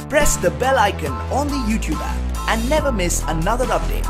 Press the bell icon on the YouTube app and never miss another update.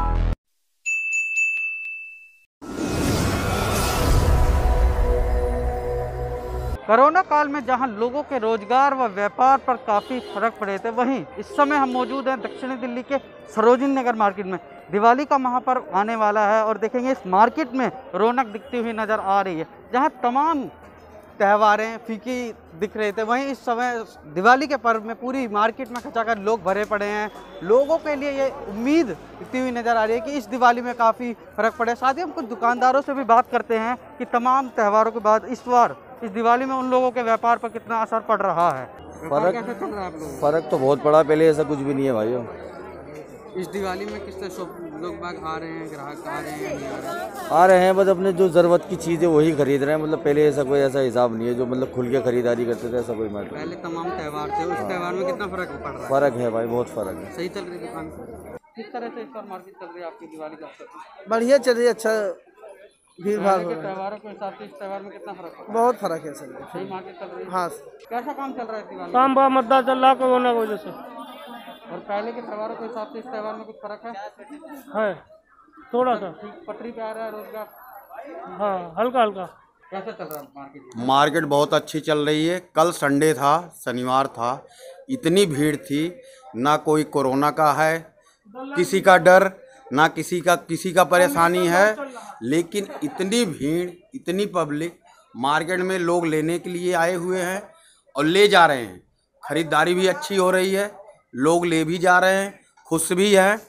Corona काल में जहां लोगों के रोजगार व व्यापार पर काफ़ी फर्क पड़े थे, वहीं इस समय हम मौजूद हैं दक्षिणी दिल्ली के सरोजिनी नगर मार्केट में। दिवाली का महापर्व आने वाला है और देखेंगे इस मार्केट में रौनक दिखती हुई नज़र आ रही है। जहां तमाम त्योहारें फीकी दिख रहे थे, वहीं इस समय दिवाली के पर्व में पूरी मार्केट में खचाखच लोग भरे पड़े हैं। लोगों के लिए ये उम्मीद दिखती हुई नज़र आ रही है कि इस दिवाली में काफ़ी फ़र्क पड़े। साथ ही हम कुछ दुकानदारों से भी बात करते हैं कि तमाम त्योहारों के बाद इस बार इस दिवाली में उन लोगों के व्यापार पर कितना असर पड़ रहा है। फर्क कैसे चल रहा है आप लोगों को? फर्क तो बहुत पड़ा, पहले ऐसा कुछ भी नहीं है भाइयों। इस दिवाली में किस तरह लोग बाग आ रहे हैं, ग्राहक आ रहे हैं, नहीं आ रहे हैं? आ रहे हैं, बस अपने जो ज़रूरत की चीज़ें वही खरीद रहे हैं। मतलब पहले ऐसा कोई ऐसा हिसाब नहीं है जो मतलब खुल के खरीदारी करते थे, ऐसा कोई मैटर। पहले तमाम त्यौहार थे, उस त्यौहार में कितना फर्क पड़ रहा है? फ़र्क है भाई, बहुत फ़र्क है। सही चल रही दुकान? किस तरह से इस बार मार्केट चल रही है आपकी दिवाली का अवसर पर? बढ़िया चल रही है, अच्छा भीड़ भाड़ हो रहा है। त्योहारों के हिसाब से इस त्यौहार में कितना फर्क पड़ा? बहुत फर्क है सर। सही मार्केट चल रही है? हाँ, कैसा काम चल रहा है दिवाली? काम बहुत मजदार चल रहा है कोरोना की वजह से। और पहले के त्योहारों के हिसाब से इस त्यौहार में कुछ फर्क है थोड़ा सा, पटरी पे आ रहा है रोजगार? हाँ हल्का हल्का। कैसा चल रहा है मार्केट? मार्केट बहुत अच्छी चल रही है। कल संडे था, शनिवार था, इतनी भीड़ थी, ना कोई कोरोना का है, किसी का डर, ना किसी का परेशानी है, लेकिन इतनी भीड़, इतनी पब्लिक मार्केट में लोग लेने के लिए आए हुए हैं और ले जा रहे हैं। खरीदारी भी अच्छी हो रही है, लोग ले भी जा रहे हैं, खुश भी हैं,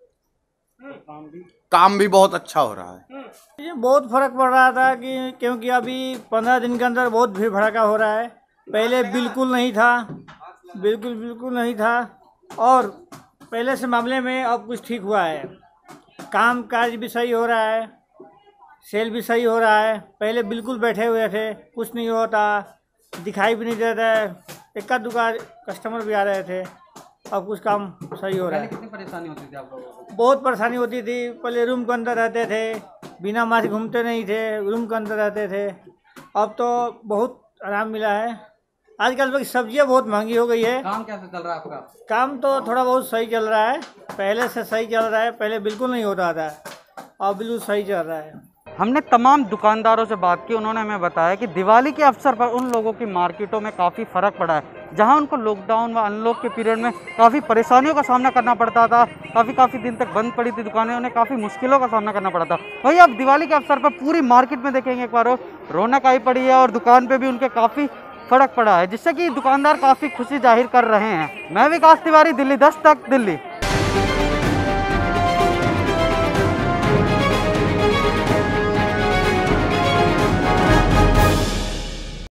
काम भी बहुत अच्छा हो रहा है। ये बहुत फर्क पड़ रहा था कि क्योंकि अभी 15 दिन के अंदर बहुत भीड़ भड़का हो रहा है। पहले बिल्कुल नहीं था, बिल्कुल नहीं था, और पहले से मामले में अब कुछ ठीक हुआ है। काम काज भी सही हो रहा है, सेल भी सही हो रहा है। पहले बिल्कुल बैठे हुए थे, कुछ नहीं होता, दिखाई भी नहीं देता है, इक्का दुक्का कस्टमर भी आ रहे थे। अब कुछ काम सही हो रहा है। कितनी परेशानी होती थी आप लोगों को? बहुत परेशानी होती थी। पहले रूम के अंदर रहते थे, बिना मास्क घूमते नहीं थे, रूम के अंदर रहते थे। अब तो बहुत आराम मिला है। आजकल सब्जियां बहुत महंगी हो गई है। काम कैसे चल रहा है आपका? काम तो थोड़ा बहुत सही चल रहा है, पहले से सही चल रहा है। पहले बिल्कुल नहीं होता था, अब बिल्कुल सही चल रहा है। हमने तमाम दुकानदारों से बात की, उन्होंने हमें बताया कि दिवाली के अवसर पर उन लोगों की मार्केटों में काफ़ी फ़र्क पड़ा है। जहां उनको लॉकडाउन व अनलॉक के पीरियड में काफ़ी परेशानियों का सामना करना पड़ता था, काफ़ी दिन तक बंद पड़ी थी दुकानें, उन्हें काफ़ी मुश्किलों का सामना करना पड़ा था। वही अब दिवाली के अवसर पर पूरी मार्केट में देखेंगे एक बार रौनक आई पड़ी है और दुकान पर भी उनके काफ़ी फ़र्क पड़ा है, जिससे कि दुकानदार काफ़ी खुशी जाहिर कर रहे हैं। मैं विकास तिवारी, दिल्ली 10 तक दिल्ली।